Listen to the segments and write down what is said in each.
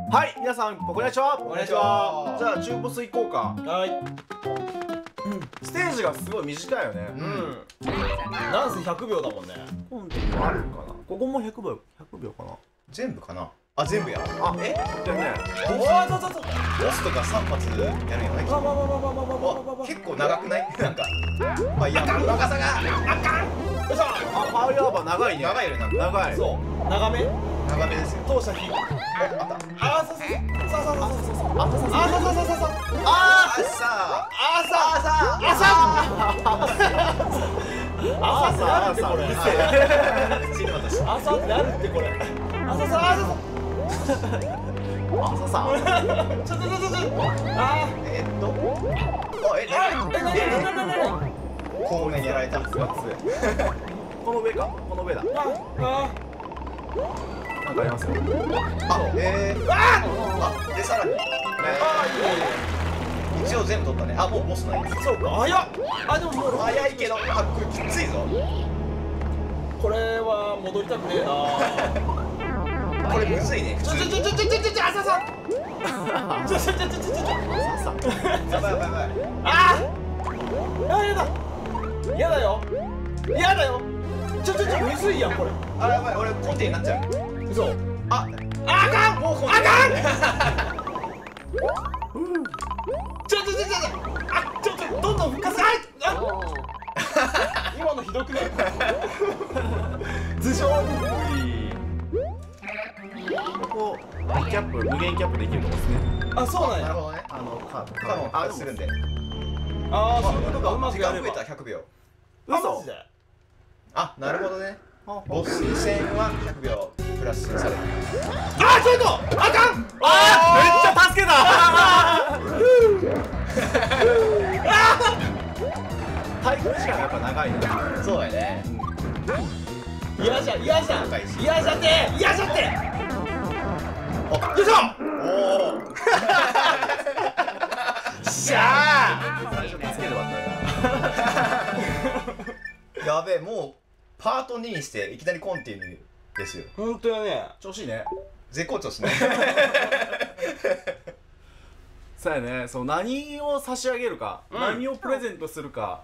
はい、皆さん、こんにちは。 こんにちは。 じゃあ、中ボス行こうか。 はい。 ステージがすごい短いよね。 なんせ100秒だもんね。 今度もあるかな。ここも100秒かな。 全部かなあ、全部や。 あ、じゃあね。 おお、そう。 ボスとか3発やるんよね。結構長くないなんか。まあ、いや、長さが。 あかん。よいしょ。 あ、パウヤーバー長いね。 長いよね、なんか。 長い。 そう。長め。 長めですよ。 当社比。 あった。 あ、そう。朝ってなるってこれ。朝ってなるってこれ。朝さ。ちょ。 後面やられた。 この上か。この上だ。なんかありますよ。 で、さらに。一応全部取ったね。あ、もうボスない。 そうか。早っ。あ、でももう早いけど、あ、これきついぞ。 これは戻りたくねえな。 これむずいね。 朝さ。 やばい。 あー、やだよ。むずいやんこれ。 あ、やばい、俺コンテになっちゃう。 嘘。 あかん。 もうコンテ。 どんどん復活。今のひどくない？頭上に。 ここ、無限キャップできるとこですね。 あ、そうなんや。 なるほどね。 カード。 カモン復活するんで。 ああ、そういうことか。うまくやれば。 時間増えた100秒。 マジで。 あ、なるほどね。ボス戦は100秒プラスされる。 あ、ちょっと。あかん。 めっちゃ助けた。滞空時間がやっぱ長いね。 そうやね。 嫌じゃって。よいしょ。 おお。 しゃ最初助けてばったやべえ、もうパート2にしていきなりコンティニューですよ。 本当やね。 調子いいね。 絶好調ですね。 そうやね。そう、何を差し上げるか、何をプレゼントするか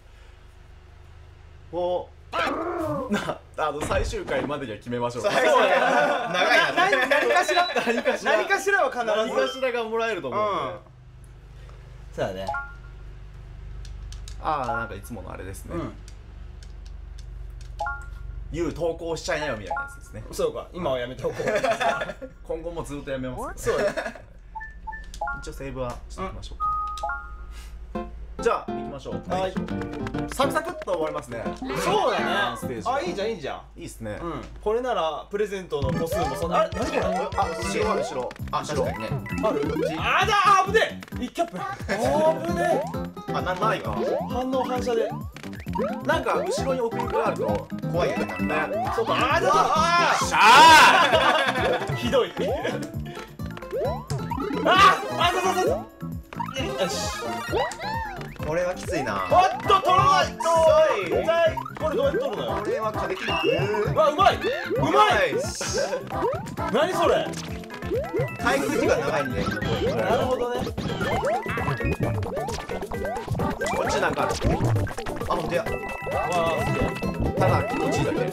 を最終回までには決めましょう。 そうやね。長いな。 何かしらは必ず。 何かしらがもらえると思うんで。 そうやね。 なんかいつものあれですね。投稿しちゃいなよみたいなやつですね。 そうか。今はやめておこう。 今後もずっとやめます。 そうや。 一応セーブはしておきましょうか。じゃあ行きましょう。 はい。 サクサクっと終わりますね。 そうだね。 ステージ。 あ、いいじゃん。 いいっすね。 これならプレゼントの個数もそんな。あれ、何これ。 後ろ。 あ、確かにね。 ある。危ねえ。1キャップ。危ねえ。 あ、ないか。 反応反射で。 なんか後ろに奥行きがあると怖いよね。 そうか。 しゃー。 ひどい。よし。 これはきついな。 おっと、取らないと。これどうやって取るのよ。 これは壁切る。 うわ、うまい。何それ。 滞空時間長いんで。 なるほどね。 こっちなんかある。 あ、ほんとや。 わあ、すげえ。 ただ気持ちいいだけ。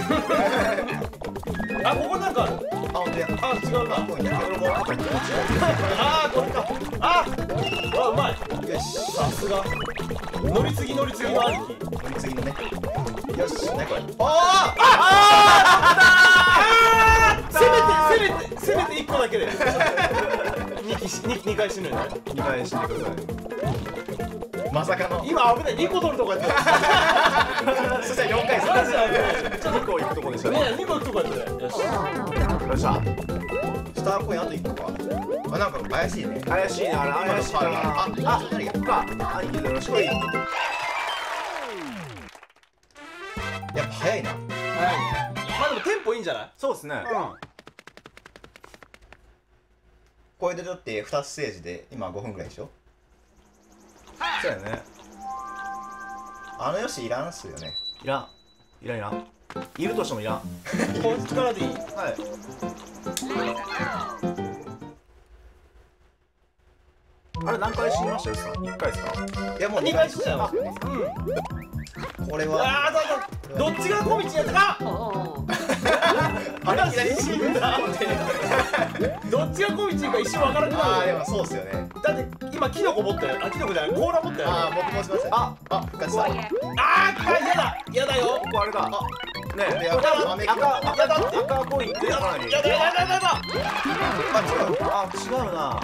あ、ここなんかある。 あ、ほんとや。 あ、違うな。 ここにやる。 これか。うまい。 よし。 さすが。乗り継ぎの兄貴。 乗り継ぎのね。よし。何これ。 せめて1個だけで。2回死ぬよね。 2回死んでください。 まさかの。 今危ない。2個取るとこやった。 そしたら4回する。 2個行くとこでしたね。 ねえ、2個行くとこやったね。よし。 よっしゃ。 スターコインあと1個か。あ、なんか怪しいね。 怪しいね、あれ怪しいな。 何が兄貴よろしく。 やっぱ早いな。 はい。まあでもテンポいいんじゃない？ そうですね。 これでだって2ステージで今5分ぐらいでしょ。 そうやね。 あのよしいらんっすよね。 いらん。いるとしてもいらん。 本日からでいい。 はい。 あれ何回死にましたよ、1回ですか？ いやもう 2回死んだよ。 これはああ、どっちが小道やったか。 あれいきなり死んだ。 どっちが小道か一瞬わからなくなる。 ああでもそうっすよね。 だって今キノコ持ったよ。あ、キノコじゃない、甲羅持ったよ。 ああ僕もしました。あ復活した。 あー、やだやだよ。 ここあれだ。ねえ、 やだ赤コインってやらない。 やだやだやだやだ。 あ違う。 あ、違うな。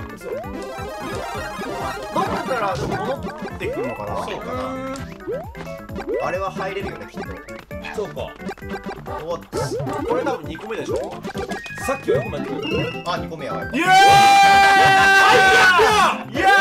どっからでも戻ってくるのかな。 そうかな。あれは入れるよねきっと。 そうか。 おっこれ多分2個目でしょ。 さっきはよく待ってくれ。 あ2個目やばい。 イエーイ。いや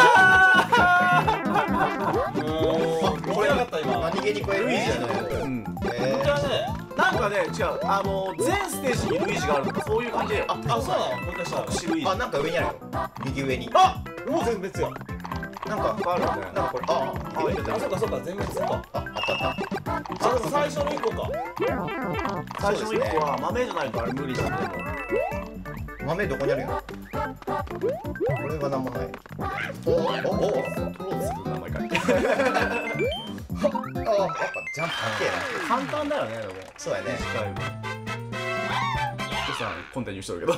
ー。これなかった今。 何気にこれルイージだね。 なんかね、違う、全ステージにルイージがあるとかそういう感じで、 あ、そうなの。もう一回した。 隠しルイージ。 あなんか上にあるよ。右上に。 あ、もう全滅や。 なんかあるよね。 なんかこれあ、入れてあ、そうかそうか、全滅か。 あったあった。 あ、最初の1個か。 最初の1個は豆じゃないとあれ無理だと思う。 豆どこにあるよ。これはなんもない。おおおお。 トローズの名前書いて。 あやっぱジャンプかっけえな。 簡単だよね、でも。 そうやね。 だいぶ。さんコンテニューしとるけど。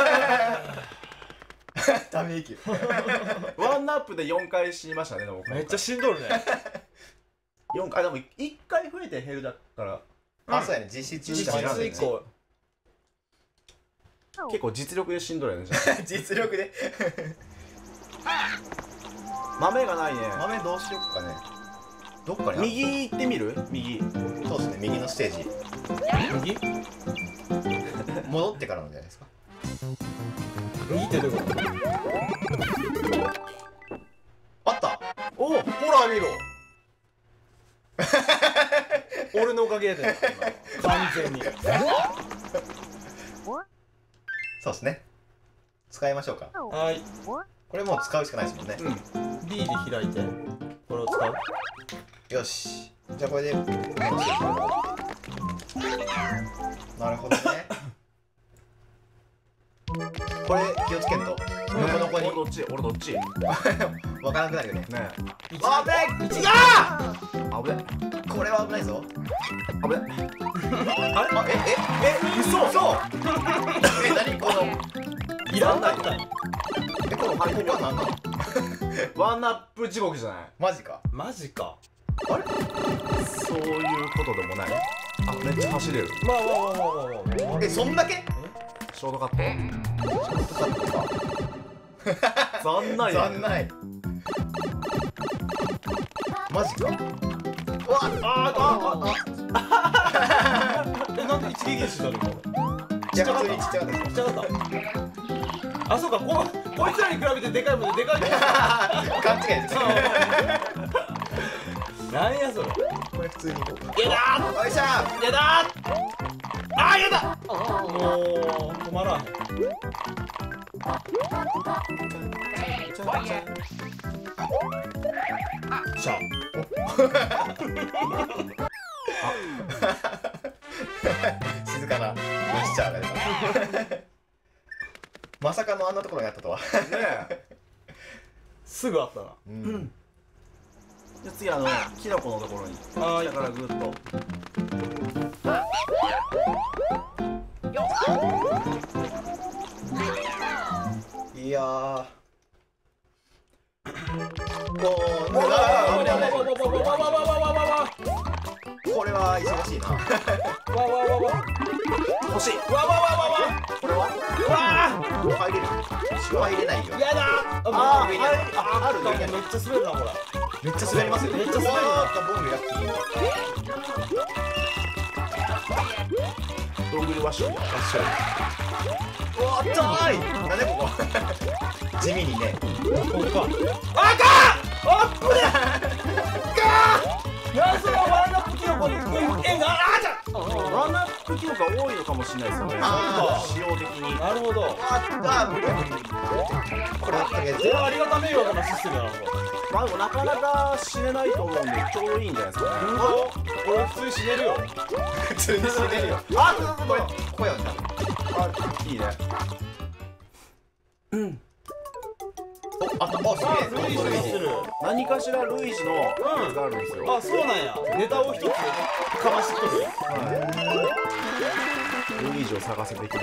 ため息。 ワンナップで4回死にましたね、でも。 めっちゃしんどるね。 4回、でも1回増えて減るだから。 あ、そうやね。実質実質1個。 結構実力でしんどいよね、じゃあ。 実力で。 豆がないね。 豆どうしよっかね。どっかにある。 右行ってみる？右。 そうですね。右のステージ。 右？ 戻ってからなんじゃないですか。 右ってどういうこと？ あった。 おお、ほら見ろ。俺のおかげで完全に。 そうですね。使いましょうか。 はい。 これもう使うしかないですもんね。 B で開いてこれを使う。 よし。じゃあこれで。なるほどね。これ気をつけんと。横の子に。 俺どっち？ わからなくなるよね。 ねえ。 あべ。 1が。 あぶね。 これは危ないぞ。 あぶね。 あれ？嘘。何この。 いらんかった。 この入りは何なの？ ワンナップ地獄じゃない？ マジか。 マジか。 あれ？ そういうことでもない。あ、めっちゃ走れる。 まあそんだけ？ ショートカット。残ない。 残ない。マジか。うわなんで一撃で死んだの？ いや普通にちっちゃかったです。 ちっちゃかった。あ、そうか、こいつらに比べてでかいもんででかいね。 勘違いです。 なんやそれ。 これ普通にこう。 やだー。 よいしょ。 やだー。あー、やだ。もう止まらん。しゃ。 静かなジェスチャーが出た。まさかのあんなところにあったとは。 ねえ。 すぐあったな。 じゃあ次キノコのところに下からグッと。 いやー。これは忙しいな。 欲しい。 わわわわわ。 これは？入れる？ 入れないよ。 やだ。 あるね。 めっちゃ滑るなこれ。 めっちゃ滑りますよ。 めっちゃ滑るな。 ボングラッキー。 どんぐりワッショイ。 うわっ痛い。なんでここ。地味にね。 ここか。あか。あっこれ。か。なんそのワンナップキノコに縁があじゃ。 ワンナップキノコが多いのかもしれないですよね。使用的に。 なるほど。 これはとりあえず。 これありがた迷惑なシステムだな。 まあでもなかなか死ねないと思うんでちょうどいいんじゃないですかね。 俺普通に死ねるよ。 普通に死ねるよ。 あ、 これここやんな。 あ、いいね。 あった、あ、すげえ。 ルイージにする。 何かしらルイージのやつがあるんですよ。 あ、そうなんや。ネタを一つかましとる。 ルイージを探せ的な。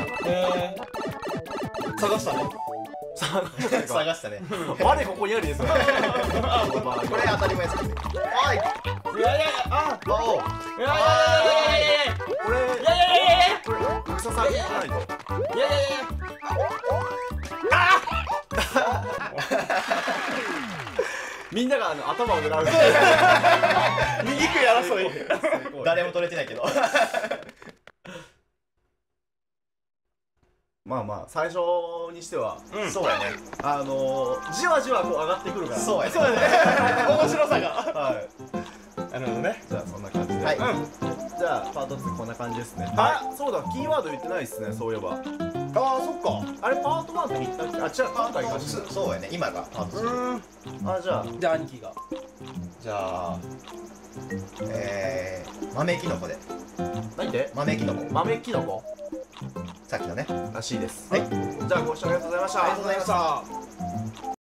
探したね。 探したね。 我ここにありですね。 これ当たり前です。おい。 いやいやいや、あ、 おお。 いやいやいやいやいやいや。 これいやいやいやいや。 これ草さんじゃないと。 いやいやいや。 みんなが頭を狙う。 右食い争い。 誰も取れてないけど。 まあまあ最初にしてはそうやね。 じわじわこう上がってくるから。 そうやね。 そうだね。面白さが。 はい。 なるほどね。 じゃあそんな感じで。 はい。 じゃあパート2こんな感じですね。あ、そうだ、キーワード言ってないですね、そういえば。 ああ、そっか。 あれパート1って言ったっけ？あ、違う、パート1か。 そうやね。今がパート2。 あ、じゃあじゃあ兄貴が。 じゃあ、豆キノコで。 何で？ 豆キノコ。 豆キノコさっきのね。 らしいです。 はい。 じゃあご視聴ありがとうございました。 ありがとうございました。